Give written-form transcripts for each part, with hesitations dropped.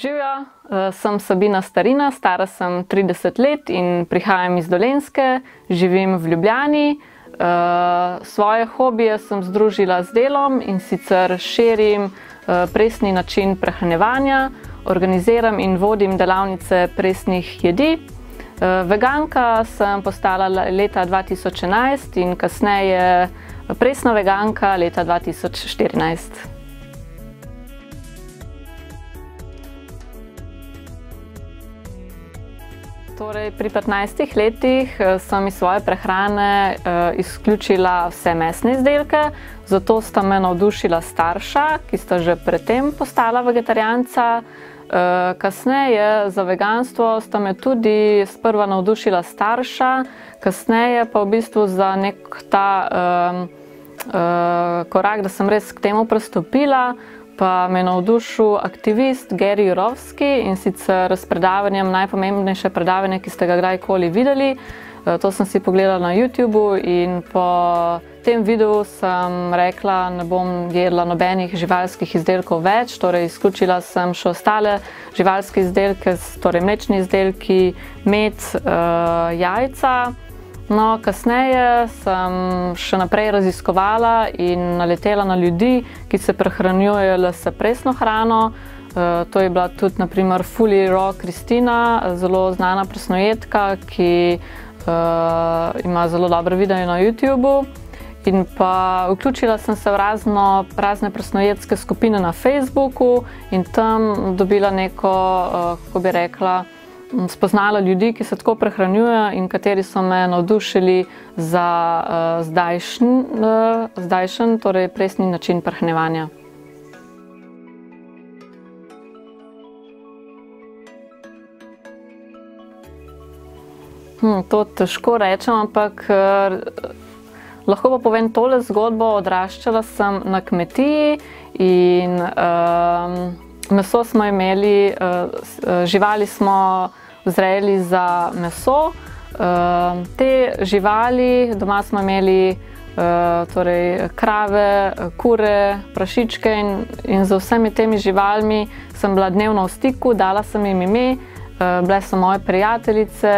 Živjo, sem Sabina Starina, stara sem 30 let in prihajam iz Dolenjske, živim v Ljubljani. Svoje hobije sem združila z delom in sicer širim presni način prehranjevanja, organiziram in vodim delavnice presnih jedi. Veganka sem postala leta 2011 in kasneje presna veganka leta 2014. Torej, pri 15 letih sem iz svoje prehrane izključila vse mesne izdelke, zato sta me navdušila starša, ki sta že predtem postala vegetarijanca. Kasneje za veganstvo sta me tudi sprva navdušila starša, kasneje pa v bistvu za nek ta korak, da sem res k temu pristopila, pa me je navdušil aktivist Gary Jurovski in sicer s predavanjem, najpomembnejše predavanje, ki ste ga kdajkoli videli. To sem si pogledala na YouTubu in po tem videu sem rekla, ne bom jedla nobenih živalskih izdelkov več, torej izključila sem še ostale živalske izdelke, torej mlečni izdelki, med, jajca. No, kasneje sem še naprej raziskovala in naletela na ljudi, ki se prehranjujejo s presno hrano. To je bila tudi na primer Fully Raw Kristina, zelo znana presnojedka, ki ima zelo dobre videe na YouTubu. In pa vključila sem se v razne presnojedske skupine na Facebooku in tam dobila neko, kako bi rekla, spoznala ljudi, ki se tako prehranjujejo in kateri so me navdušili za zdajšen, torej presni način prehranjevanja. To težko rečem, ampak lahko pa povem tole zgodbo. Odraščala sem na kmetiji in meso smo imeli, živali smo vzrejali za meso. Te živali, doma smo imeli torej krave, kure, prašičke in z vsemi temi živalmi sem bila dnevno v stiku, dala sem jim ime, bile so moje prijateljice.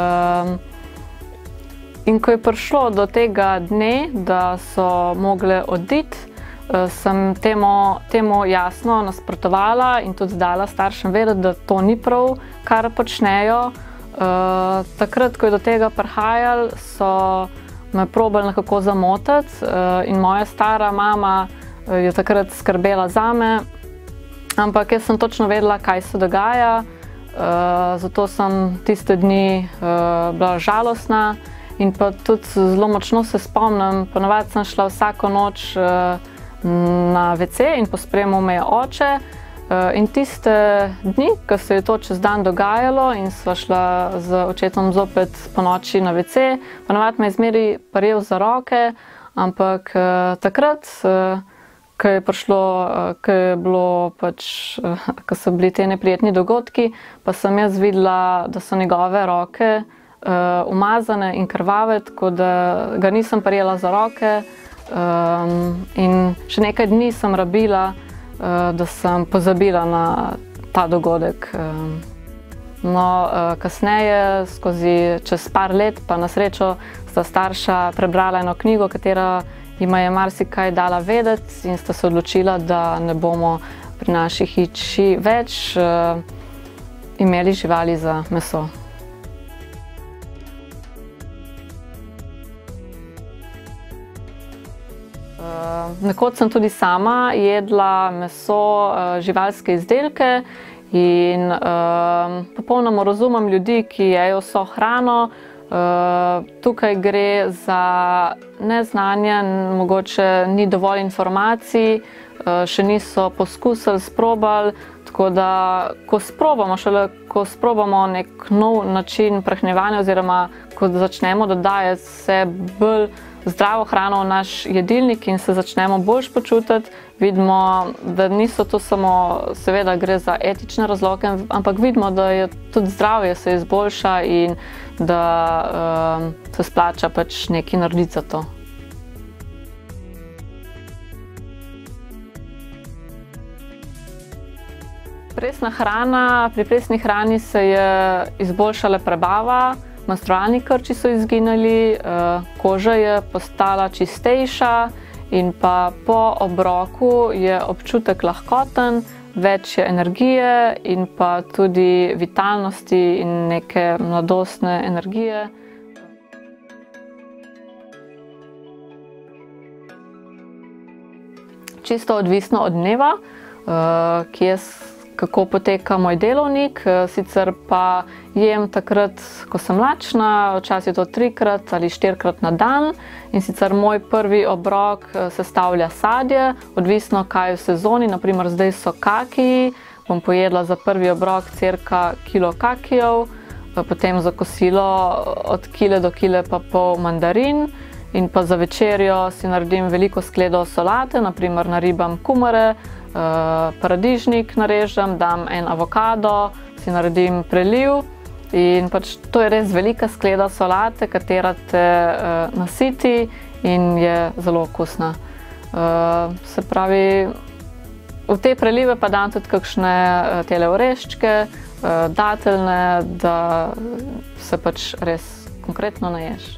In ko je prišlo do tega dne, da so mogle oditi, sem temu jasno nasprotovala in tudi dala staršem vedeti, da to ni prav, kar počnejo. Takrat, ko je do tega prihajalo, so me probali nekako zamotiti in moja stara mama je takrat skrbela zame, ampak jaz sem točno vedela, kaj se dogaja, zato sem tiste dni bila žalostna in pa tudi zelo močno se spomnim, ponavadi sem šla vsako noč na WC in pospremil me je oče. In tiste dni, ko se je to čez dan dogajalo in sva šla z očetom zopet po noči na WC, ponavadi me je zmeri prijel za roke, ampak takrat, ko so bili te neprijetni dogodki, pa sem jaz videla, da so njegove roke umazane in krvave, tako da ga nisem prijela za roke. In še nekaj dni sem rabila, da sem pozabila na ta dogodek. No, kasneje, čez par let, pa na srečo sta starša prebrala eno knjigo, katera jima je marsikaj dala vedeti in sta se odločila, da ne bomo pri naši hiši več imeli živali za meso. Nekoč sem tudi sama jedla meso, živalske izdelke in popolnoma razumem ljudi, ki jejo vso hrano. Tukaj gre za neznanje, mogoče ni dovolj informacij, še niso poskusili, sprobali, tako da ko sprobamo nek nov način prehranjevanja oziroma ko začnemo dodajati vse bolj zdravo hrano v naš jedilnik in se začnemo boljš počutiti, vidimo, da niso to samo, seveda gre za etične razloge, ampak vidimo, da je tudi zdravje se izboljša in da se splača pač nekaj narediti za to. Presna hrana, pri presni hrani se je izboljšala prebava, menstrualni krči so izginili, koža je postala čistejša in pa po obroku je občutek lahkoten, več je energije in pa tudi vitalnosti in neke mladostne energije. Čisto odvisno od dneva, kako poteka moj delovnik, sicer pa jem takrat, ko sem lačna, včasih to 3-krat ali 4-krat na dan. In sicer moj prvi obrok sestavlja sadje, odvisno kaj v sezoni, naprimer zdaj so kakiji, bom pojedla za prvi obrok cirka kilo kakijev, potem za kosilo od kile do kile pa pol mandarin. In pa za večerjo si naredim veliko skledo solate, naprimer naribam kumare, paradižnik narežem, dam en avokado, si naredim preliv in pač to je res velika skleda solate, katera te nasiti in je zelo okusna. Se pravi, v te prelive pa dam tudi kakšne tele oreščke, dateljne, da se pač res konkretno naješ.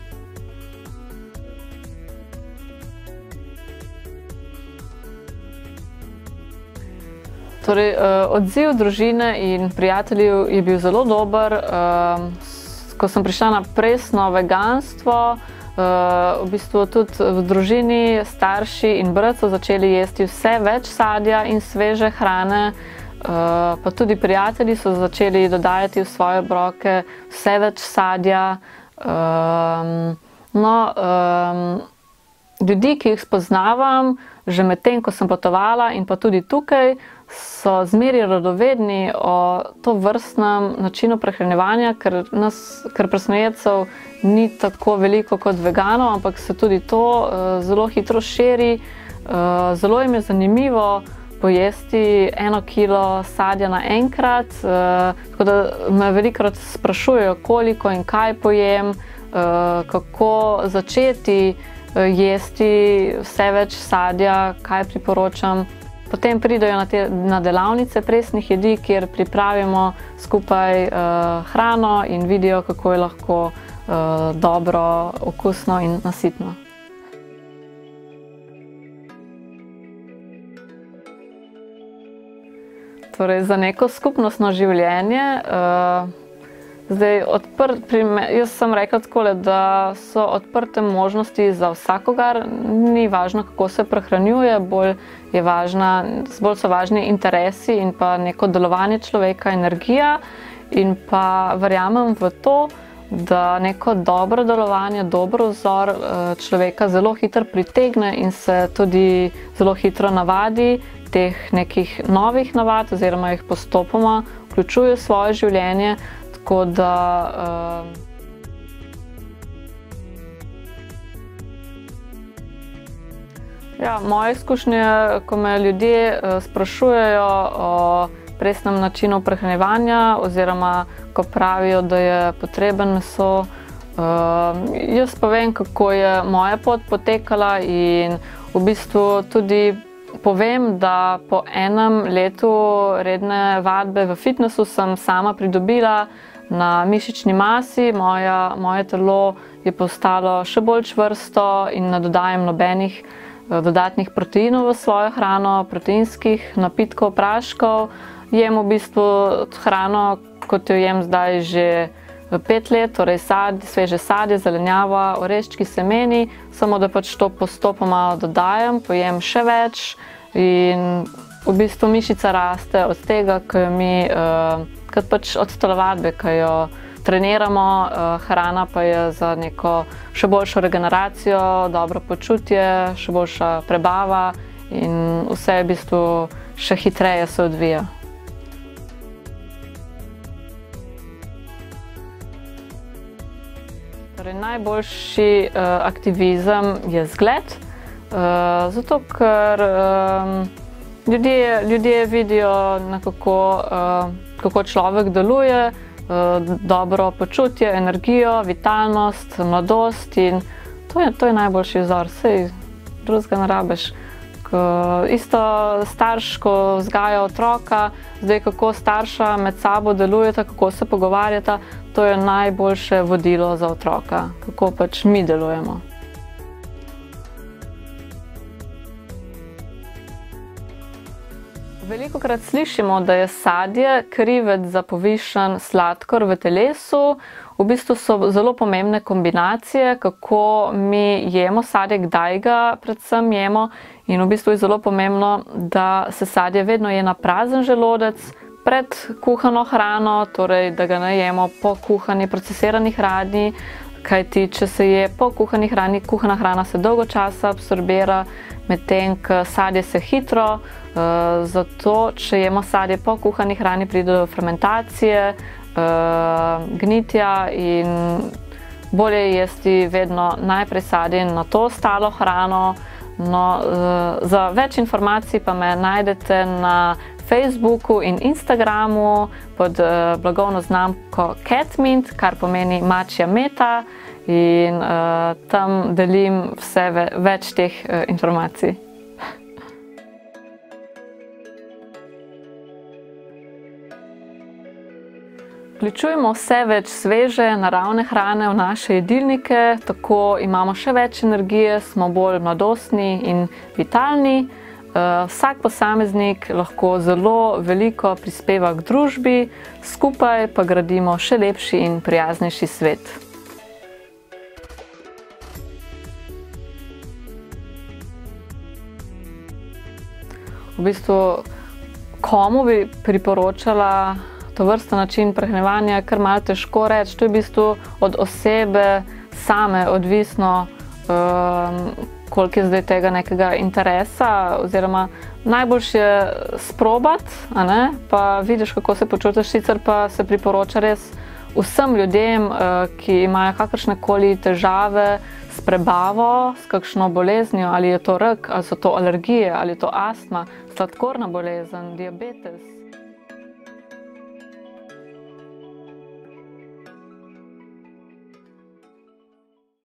Torej, odziv družine in prijateljev je bil zelo dober. Ko sem prišla na presno veganstvo, v bistvu tudi v družini starši in brat so začeli jesti vse več sadja in sveže hrane, pa tudi prijatelji so začeli dodajati v svoje obroke vse več sadja. Ljudi, ki jih spoznavam, že medtem, ko sem potovala in pa tudi tukaj, so zmeraj radovedni o tovrstnem načinu prehranjevanja, ker presnojedcev ni tako veliko kot veganov, ampak se tudi to zelo hitro širi. Zelo jim je zanimivo pojesti 1 kilo sadja naenkrat, tako da me velikokrat sprašujejo, koliko in kaj pojem, kako začeti jesti vse več sadja, kaj priporočam. Potem pridejo na delavnice presnih jedi, kjer pripravimo skupaj hrano in vidijo, kako je lahko dobro, okusno in nasitno. Torej, za neko skupnostno življenje, jaz sem rekla takole, da so odprte možnosti za vsakogar, ni važno, kako se prehranjuje, bolj so važni interesi in pa neko delovanje človeka, energija. In pa verjamem v to, da neko dobro delovanje, dober vzor človeka zelo hitro pritegne in se tudi zelo hitro navadi teh nekih novih navad oziroma jih postopoma vključuje v svoje življenje. Tako da moje izkušnje, ko me ljudje sprašujejo o presnem načinu prehranjevanja oziroma ko pravijo, da je potreben meso, jaz povem, kako je moja pot potekala in v bistvu tudi povem, da po enem letu redne vadbe v fitnessu sem sama pridobila na mišični masi, moje telo je postalo še bolj čvrsto in ne dodajam nobenih dodatnih proteinov v svojo hrano, proteinskih napitkov, praškov. Jem v bistvu hrano, kot jo jem zdaj že 5 let, torej sveže sadje, zelenjava, oreščki, semeni, samo da pač to postopoma dodajam, pojem še več in v bistvu mišica raste od tega, kot pač od telovadbe, ko jo treniramo, hrana pa je za neko še boljšo regeneracijo, dobro počutje, še boljša prebava in vse v bistvu še hitreje se odvija. Torej, najboljši aktivizem je zgled, zato ker ljudje vidijo, kako človek deluje, dobro počutje, energijo, vitalnost, mladost in to je najboljši vzor, saj drugega ne rabiš. Isto starš, ko vzgaja otroka, zdaj kako starša med sabo delujeta, kako se pogovarjata, to je najboljše vodilo za otroka, kako pač mi delujemo. Velikokrat slišimo, da je sadje krivec za povišan sladkor v telesu. V bistvu so zelo pomembne kombinacije, kako mi jemo sadje, kdaj ga predvsem jemo. In v bistvu je zelo pomembno, da se sadje vedno je na prazen želodec pred kuhano hrano, torej da ga ne jemo po kuhani procesirani hrani, kajti če se je po kuhani hrani, kuhana hrana se dolgo časa absorbira, medtem ko sadje se hitro, zato če jemo sadje po kuhani hrani, pride do fermentacije, gnitja in bolje je jesti vedno najprej sadje in nato ostalo hrano. No, za več informacij pa me najdete na Facebooku in Instagramu pod blagovno znamko Catmint, kar pomeni mačja meta, in tam delim vse več teh informacij. Vključujemo vse več sveže, naravne hrane v naše jedilnike, tako imamo še več energije, smo bolj mladostni in vitalni. Vsak posameznik lahko zelo veliko prispeva k družbi, skupaj pa gradimo še lepši in prijaznejši svet. V bistvu, komu bi priporočala tovrsten način prehranjevanja, je kar malo težko reči. To je v bistvu od osebe same odvisno, koliko je zdaj tega nekega interesa, oziroma najboljše je sprobati, pa vidiš, kako se počutiš. Sicer pa se priporoča res vsem ljudem, ki imajo kakršnekoli težave s prebavo, s kakšno boleznijo, ali je to rak, ali so to alergije, ali je to astma, sladkorna bolezen, diabetes.